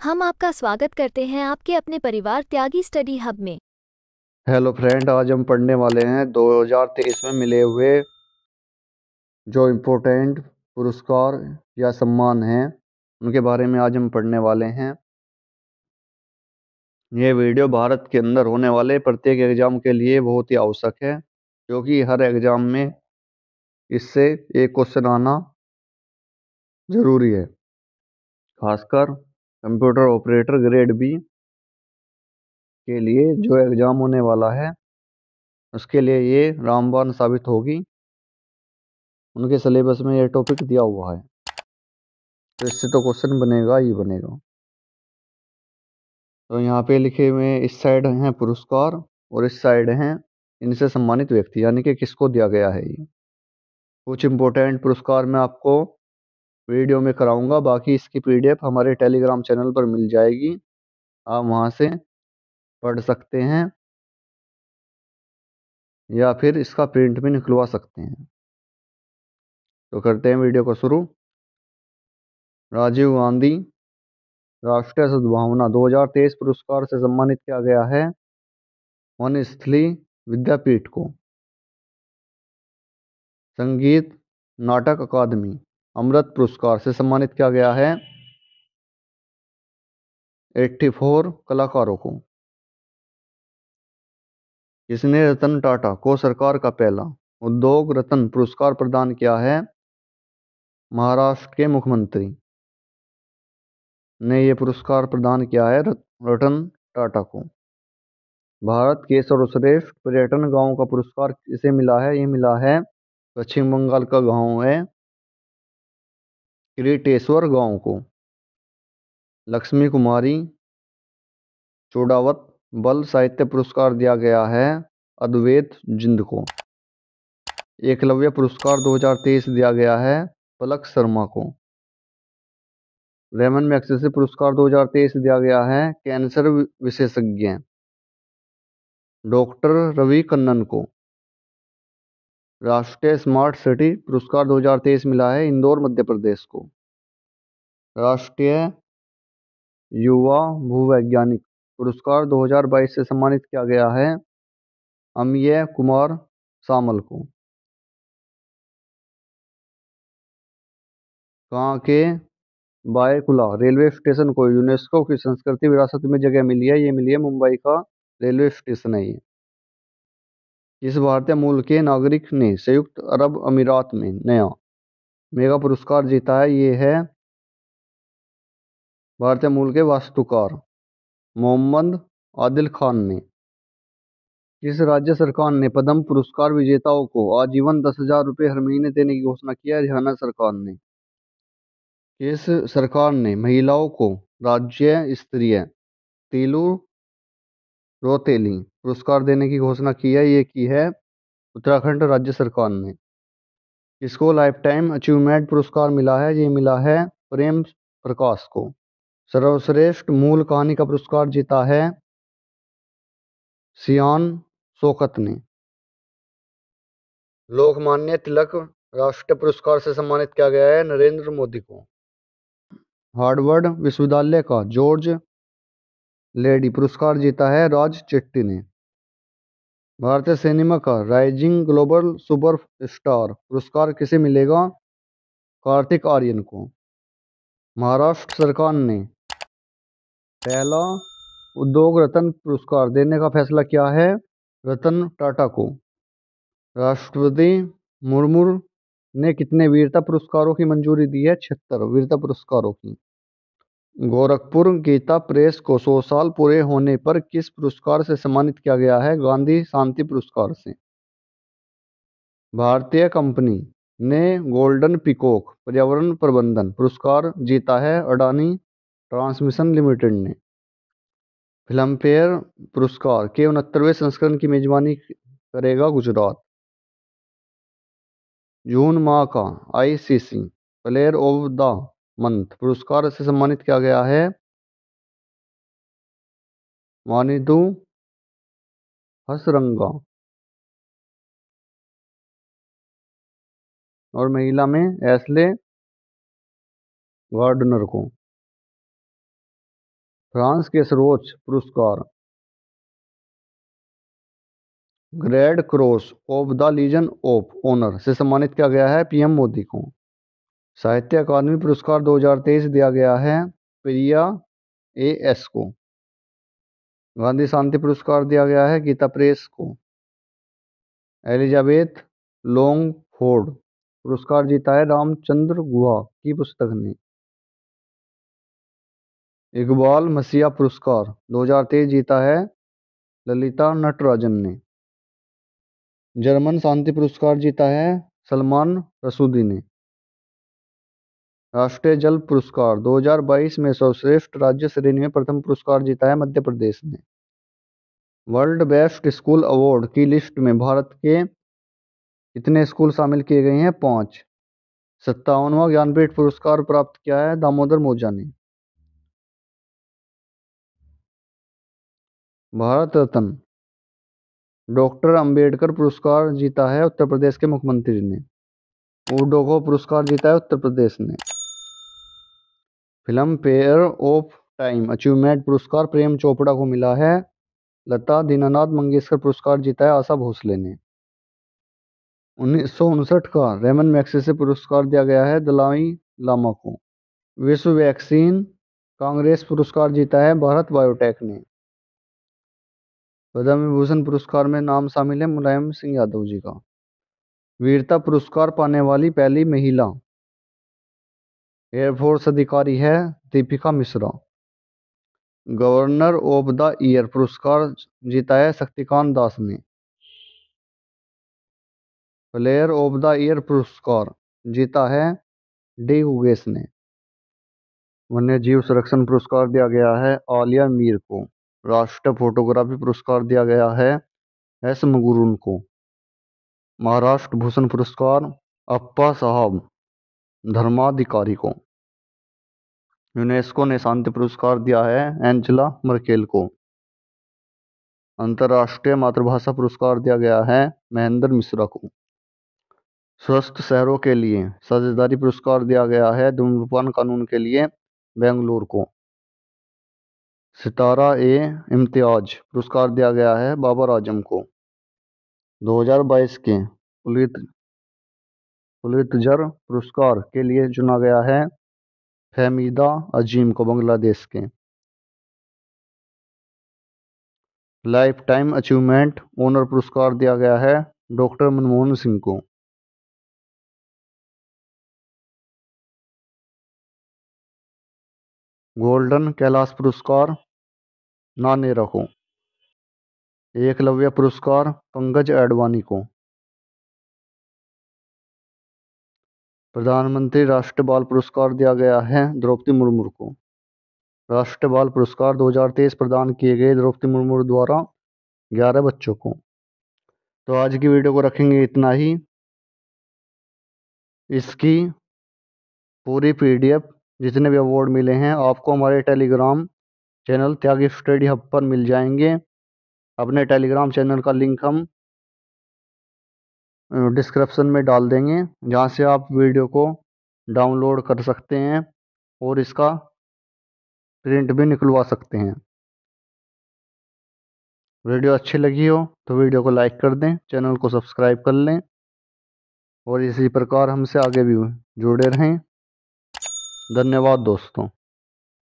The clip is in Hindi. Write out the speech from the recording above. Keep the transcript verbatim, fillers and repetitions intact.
हम आपका स्वागत करते हैं आपके अपने परिवार त्यागी स्टडी हब में। हेलो फ्रेंड, आज हम पढ़ने वाले हैं दो हज़ार तेईस में मिले हुए जो इम्पोर्टेंट पुरस्कार या सम्मान हैं उनके बारे में आज हम पढ़ने वाले हैं। ये वीडियो भारत के अंदर होने वाले प्रत्येक एग्ज़ाम के लिए बहुत ही आवश्यक है, क्योंकि हर एग्ज़ाम में इससे एक क्वेश्चन आना ज़रूरी है। खासकर कंप्यूटर ऑपरेटर ग्रेड बी के लिए जो एग्ज़ाम होने वाला है उसके लिए ये रामबाण साबित होगी। उनके सिलेबस में ये टॉपिक दिया हुआ है, तो इससे तो क्वेश्चन बनेगा ही बनेगा। तो यहाँ पे लिखे हुए इस साइड हैं पुरस्कार और इस साइड हैं इनसे सम्मानित व्यक्ति, यानी कि किसको दिया गया है। ये कुछ इम्पोर्टेंट पुरस्कार मैं आपको वीडियो में कराऊंगा, बाकी इसकी पीडीएफ हमारे टेलीग्राम चैनल पर मिल जाएगी, आप वहाँ से पढ़ सकते हैं या फिर इसका प्रिंट भी निकलवा सकते हैं। तो करते हैं वीडियो को शुरू। राजीव गांधी राष्ट्रीय सद्भावना दो हज़ार तेईस पुरस्कार से सम्मानित किया गया है वनस्थली विद्यापीठ को। संगीत नाटक अकादमी अमृत पुरस्कार से सम्मानित किया गया है चौरासी कलाकारों को। किसने रतन टाटा को सरकार का पहला उद्योग रत्न पुरस्कार प्रदान किया है? महाराष्ट्र के मुख्यमंत्री ने यह पुरस्कार प्रदान किया है रतन टाटा को। भारत के सर्वश्रेष्ठ पर्यटन गांव का पुरस्कार किसे मिला है? ये मिला है पश्चिम बंगाल का गांव है किरीटेश्वर गांव को। लक्ष्मी कुमारी चोडावत बल साहित्य पुरस्कार दिया गया है अद्वैत जिंद को। एकलव्य पुरस्कार दो हज़ार तेईस दिया गया है पलक शर्मा को। रेमन मैग्सेसे पुरस्कार दो हज़ार तेईस दिया गया है कैंसर विशेषज्ञ डॉक्टर रवि कन्नन को। राष्ट्रीय स्मार्ट सिटी पुरस्कार दो हज़ार तेईस मिला है इंदौर मध्य प्रदेश को। राष्ट्रीय युवा भूवैज्ञानिक पुरस्कार दो हज़ार बाईस से सम्मानित किया गया है अमिय कुमार सामल को। कहाँ के बायकुला रेलवे स्टेशन को यूनेस्को की संस्कृति विरासत में जगह मिली है? ये मिली है मुंबई का रेलवे स्टेशन है ये। किस भारतीय मूल के नागरिक ने संयुक्त अरब अमीरात में नया मेगा पुरस्कार जीता है? ये है भारतीय मूल के वास्तुकार मोहम्मद आदिल खान ने। किस राज्य सरकार ने पद्म पुरस्कार विजेताओं को आजीवन दस हजार रुपये हर महीने देने की घोषणा की है? हरियाणा सरकार ने। किस सरकार ने महिलाओं को राज्य स्तरीय तीलू रोतेली पुरस्कार देने की घोषणा की है? ये की है उत्तराखंड राज्य सरकार ने। किसको लाइफ टाइम अचीवमेंट पुरस्कार मिला है? ये मिला है प्रेम प्रकाश को। सर्वश्रेष्ठ मूल कहानी का पुरस्कार जीता है सियान शौकत ने। लोकमान्य तिलक राष्ट्रीय पुरस्कार से सम्मानित किया गया है नरेंद्र मोदी को। हार्वर्ड विश्वविद्यालय का जॉर्ज लेडी पुरस्कार जीता है राज चेट्टी ने। भारतीय सिनेमा का राइजिंग ग्लोबल सुपर स्टार पुरस्कार किसे मिलेगा? कार्तिक आर्यन को। महाराष्ट्र सरकार ने पहला उद्योग रत्न पुरस्कार देने का फैसला किया है रतन टाटा को। राष्ट्रपति मुर्मू ने कितने वीरता पुरस्कारों की मंजूरी दी है? छिहत्तर वीरता पुरस्कारों की। गोरखपुर गीता प्रेस को सौ साल पूरे होने पर किस पुरस्कार से सम्मानित किया गया है? गांधी शांति पुरस्कार से। भारतीय कंपनी ने गोल्डन पीकॉक पर्यावरण प्रबंधन पुरस्कार जीता है अडानी ट्रांसमिशन लिमिटेड ने। फिल्मफेयर पुरस्कार के उनहत्तरवें संस्करण की मेजबानी करेगा गुजरात। जून माह का ICC player of the month पुरस्कार से सम्मानित किया गया है मानिदू हसरंगा। और महिला में एस्ले गार्डनर को। फ्रांस के सर्वोच्च पुरस्कार grade cross of the legion of honour से सम्मानित किया गया है पीएम मोदी को। साहित्य अकादमी पुरस्कार दो हज़ार तेईस दिया गया है प्रिया ए एस को। गांधी शांति पुरस्कार दिया गया है गीता प्रेस को। एलिजाबेथ लॉन्गफोर्ड पुरस्कार जीता है रामचंद्र गुहा की पुस्तक ने। इकबाल मसीहा पुरस्कार दो हज़ार तेईस जीता है ललिता नटराजन ने। जर्मन शांति पुरस्कार जीता है सलमान रसूदी ने। राष्ट्रीय जल पुरस्कार दो हज़ार बाईस में सर्वश्रेष्ठ राज्य श्रेणी में प्रथम पुरस्कार जीता है मध्य प्रदेश ने। वर्ल्ड बेस्ट स्कूल अवार्ड की लिस्ट में भारत के कितने स्कूल शामिल किए गए हैं? पाँच। सत्तावनवां ज्ञानपीठ पुरस्कार प्राप्त किया है दामोदर मौजा ने। भारत रत्न डॉक्टर अंबेडकर पुरस्कार जीता है उत्तर प्रदेश के मुख्यमंत्री ने। उडोगो पुरस्कार जीता है उत्तर प्रदेश ने। Film fare of time achievement पुरस्कार प्रेम चोपड़ा को मिला है। लता दीनानाथ मंगेशकर पुरस्कार जीता है आशा भोसले ने। उन्नीस सौ उनसठ का रेमन मैग्सेसे पुरस्कार दिया गया है दलाई लामा को। विश्व वैक्सीन कांग्रेस पुरस्कार जीता है भारत बायोटेक ने। पद्म विभूषण पुरस्कार में नाम शामिल है मुलायम सिंह यादव जी का। वीरता पुरस्कार पाने वाली पहली महिला एयरफोर्स अधिकारी है Deepika Mishra. Governor of the year पुरस्कार जीता है शक्तिकांत दास ने। प्लेयर ऑफ द ईयर पुरस्कार जीता है डी हुगेस ने। वन्य जीव संरक्षण पुरस्कार दिया गया है आलिया मीर को। राष्ट्रीय फोटोग्राफी पुरस्कार दिया गया है एस मगुरुन को। महाराष्ट्र भूषण पुरस्कार अप्पा साहब धर्माधिकारी को। यूनेस्को ने शांति पुरस्कार दिया है एंजेला मर्केल को। अंतर्राष्ट्रीय मातृभाषा पुरस्कार दिया गया है महेंद्र मिश्रा को। स्वस्थ शहरों के लिए साझेदारी पुरस्कार दिया गया है धूम्रपान कानून के लिए बेंगलुरु को। सितारा ए इम्तियाज पुरस्कार दिया गया है बाबर आजम को। दो हज़ार बाईस के पुलित पुलित्जर पुरस्कार के लिए चुना गया है फहमीदा अजीम को बांग्लादेश के। लाइफ टाइम अचीवमेंट ऑनर पुरस्कार दिया गया है डॉक्टर मनमोहन सिंह को। गोल्डन कैलाश पुरस्कार नानेरा को। एकलव्य पुरस्कार पंकज अडवाणी को। प्रधानमंत्री राष्ट्रीय बाल पुरस्कार दिया गया है द्रौपदी मुर्मू को। राष्ट्रीय बाल पुरस्कार दो हज़ार तेईस प्रदान किए गए द्रौपदी मुर्मू द्वारा ग्यारह बच्चों को। तो आज की वीडियो को रखेंगे इतना ही। इसकी पूरी पीडीएफ जितने भी अवार्ड मिले हैं आपको हमारे telegram channel Tyagi study hub पर मिल जाएंगे। अपने टेलीग्राम चैनल का लिंक हम डिस्क्रिप्शन में डाल देंगे जहां से आप वीडियो को डाउनलोड कर सकते हैं और इसका प्रिंट भी निकलवा सकते हैं। वीडियो अच्छी लगी हो तो वीडियो को लाइक कर दें, चैनल को सब्सक्राइब कर लें और इसी प्रकार हमसे आगे भी जुड़े रहें। धन्यवाद दोस्तों।